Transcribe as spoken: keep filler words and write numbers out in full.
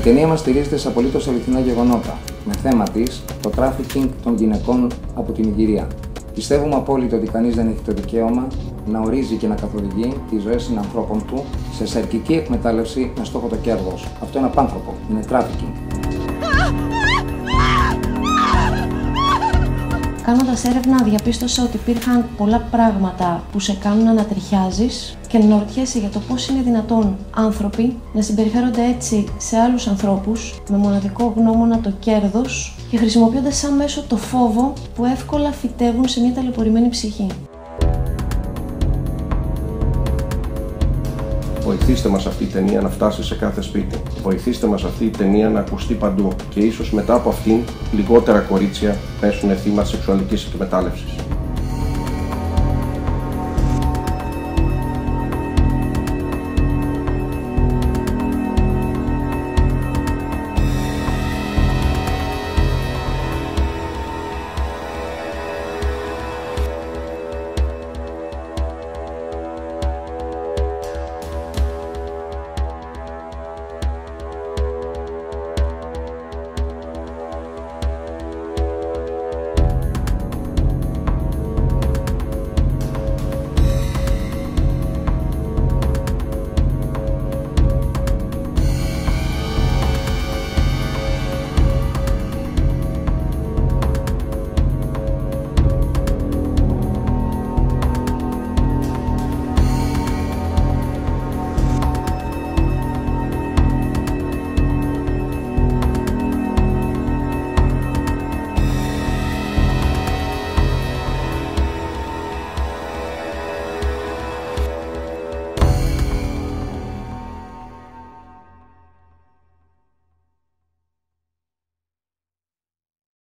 ταινία μας στηρίζεται σε απολύτως αληθινά γεγονότα, με θέμα της το τράφικινγκ των γυναικών από την Ιγυρία. Πιστεύουμε απόλυτα ότι κανείς δεν έχει το δικαίωμα να ορίζει και να καθοδηγεί τις ζωές συνανθρώπων του σε σαρκική εκμετάλλευση με στόχο το κέρδος. Αυτό είναι απάνθρωπο, είναι τράφικινγκ. Κάνοντας έρευνα, διαπίστωσα ότι υπήρχαν πολλά πράγματα που σε κάνουν να ανατριχιάζεις και να αναρωτιέσαι για το πώς είναι δυνατόν άνθρωποι να συμπεριφέρονται έτσι σε άλλους ανθρώπους με μοναδικό γνώμονα το κέρδος και χρησιμοποιώντας σαν μέσο το φόβο που εύκολα φυτεύουν σε μια ταλαιπωρημένη ψυχή. Βοηθήστε μας αυτή η ταινία να φτάσει σε κάθε σπίτι. Βοηθήστε μας αυτή η ταινία να ακουστεί παντού και ίσως μετά από αυτήν λιγότερα κορίτσια πέσουν θύμα σεξουαλικής εκμετάλλευσης.